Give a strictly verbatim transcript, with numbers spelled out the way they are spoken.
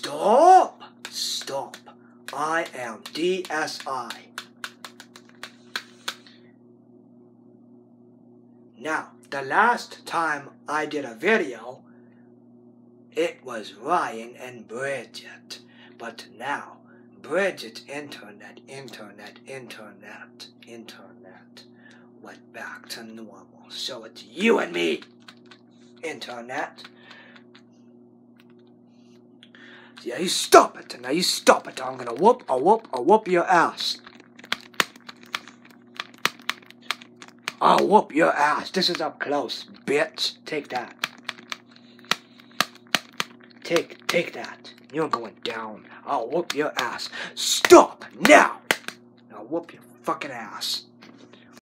Stop! Stop. I am D S I. Now, the last time I did a video, it was Ryan and Bridget. But now, Bridget's internet, internet, internet, internet went back to normal. So it's you and me, internet. Yeah, you stop it. Now you stop it. I'm gonna whoop, I'll whoop, I'll whoop your ass. I'll whoop your ass. This is up close, bitch. Take that. Take, take that. You're going down. I'll whoop your ass. Stop now. I'll whoop your fucking ass.